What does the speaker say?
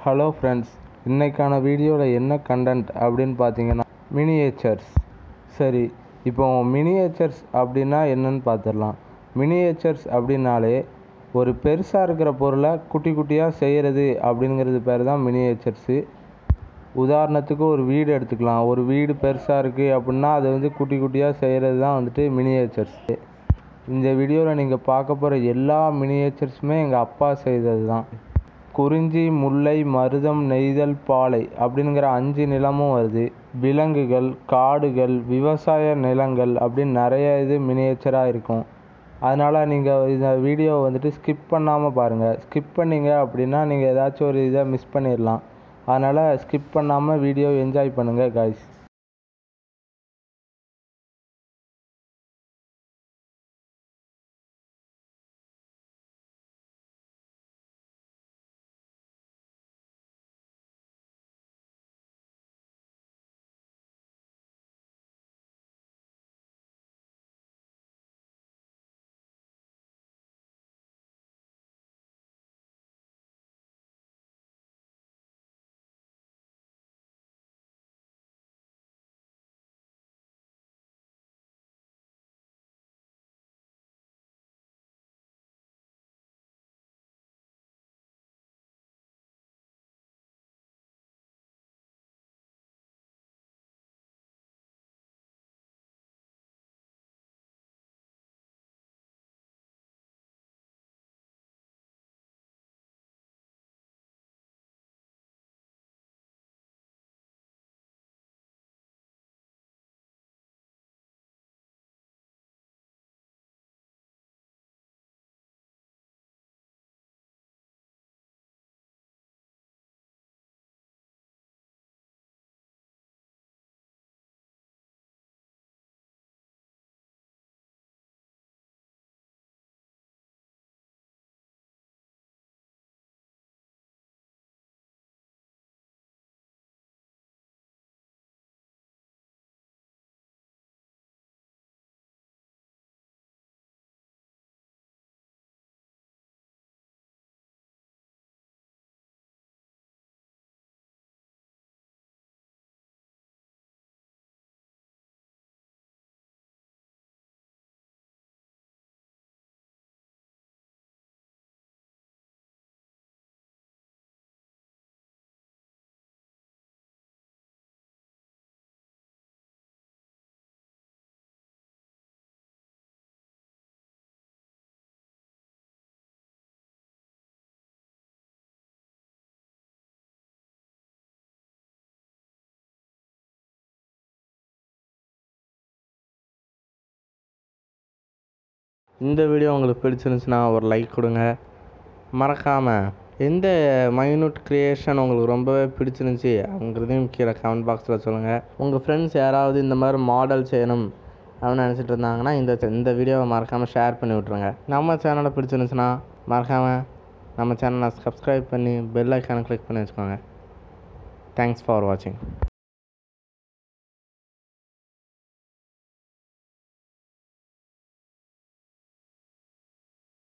Hello friends, இன்றைக்கான வீடியோவில் என்ன கண்டென்ட் அப்படின்னு பார்த்தீங்கன்னா மினியேச்சர்ஸ். சரி, இப்போ மினியேச்சர்ஸ் அப்படின்னா என்னன்னு பார்த்துடலாம். மினியேச்சர்ஸ் அப்படின்னாலே ஒரு பெருசாக இருக்கிற பொருளை குட்டி குட்டியாக செய்கிறது அப்படிங்கிறது பேர் தான் மினியேச்சர்ஸு. உதாரணத்துக்கு ஒரு வீடு எடுத்துக்கலாம். ஒரு வீடு பெருசாக இருக்குது அப்படின்னா அது குட்டி குட்டியாக செய்கிறது தான் மினியேச்சர்ஸு. இந்த வீடியோவில் நீங்கள் பார்க்க போகிற எல்லா மினியேச்சர்ஸுமே எங்கள் அப்பா செய்தது தான். குறிஞ்சி, முல்லை, மருதம், நெய்தல், பாலை அப்படிங்கிற 5 நிலமும் வருது. விலங்குகள், காடுகள், விவசாய நிலங்கள் அப்படின்னு நிறைய மினியேச்சராக இருக்கும். அதனால் நீங்கள் இந்த வீடியோவை ஸ்கிப் பண்ணாமல் பாருங்கள். ஸ்கிப் பண்ணிங்க அப்படின்னா நீங்கள் ஏதாச்சும் ஒரு இதை மிஸ் பண்ணிடலாம். அதனால் ஸ்கிப் பண்ணாமல் வீடியோ என்ஜாய் பண்ணுங்கள் காய்ஸ். இந்த வீடியோ உங்களுக்கு பிடிச்சிருந்துச்சுன்னா ஒரு லைக் கொடுங்க. மறக்காமல் எந்த மைனூட் க்ரியேஷன் உங்களுக்கு ரொம்பவே பிடிச்சிருந்துச்சி அப்படிங்கிறதையும் கீழே கமெண்ட் பாக்ஸில் சொல்லுங்கள். உங்கள் ஃப்ரெண்ட்ஸ் யாராவது இந்த மாதிரி மாடல் செய்யணும் அப்படின்னு நினச்சிட்டு இருந்தாங்கன்னா இந்த வீடியோவை மறக்காமல் ஷேர் பண்ணி விட்ருங்க. நம்ம சேனலை பிடிச்சிருந்துச்சுன்னா மறக்காமல் நம்ம சேனலை சப்ஸ்கிரைப் பண்ணி பெல் ஐக்கானை கிளிக் பண்ணி வச்சுக்கோங்க. தேங்க்ஸ் ஃபார் வாட்சிங்.